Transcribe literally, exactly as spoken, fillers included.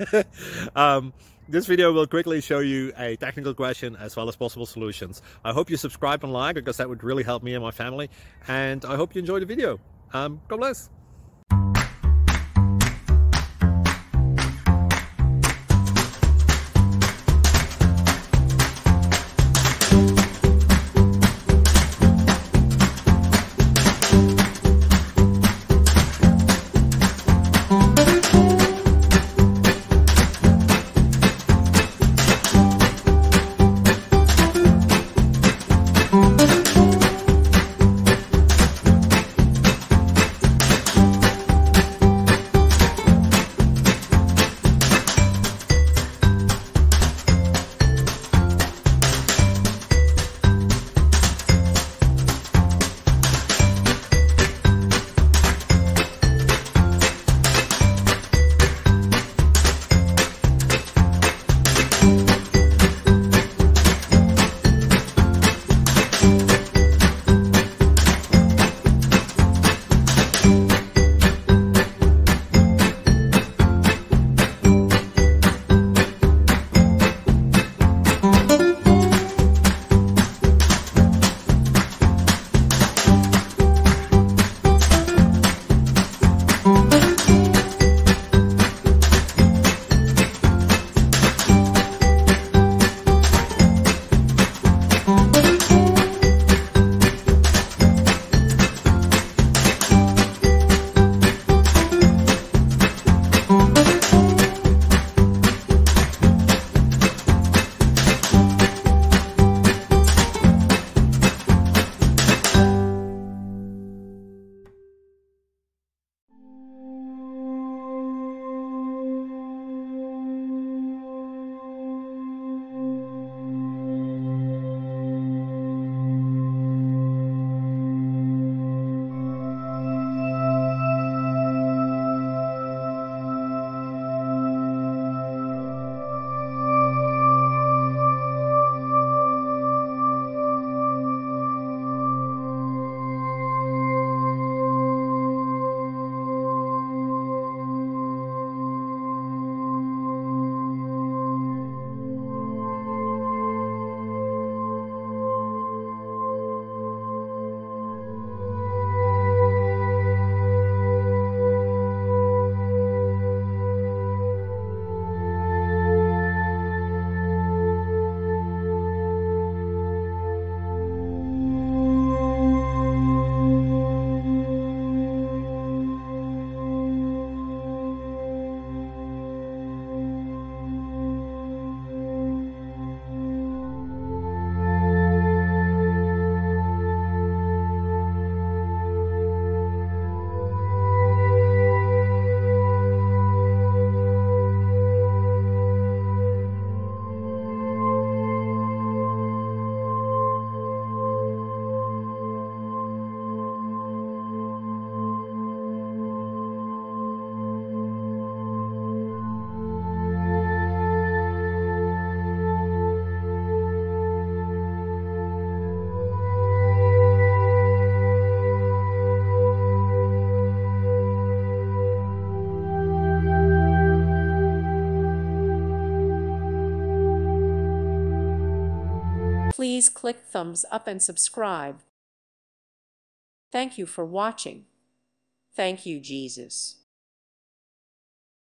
um, this video will quickly show you a technical question as well as possible solutions. I hope you subscribe and like, because that would really help me and my family. And I hope you enjoy the video. Um, God bless. Please click thumbs up and subscribe. Thank you for watching. Thank you, Jesus.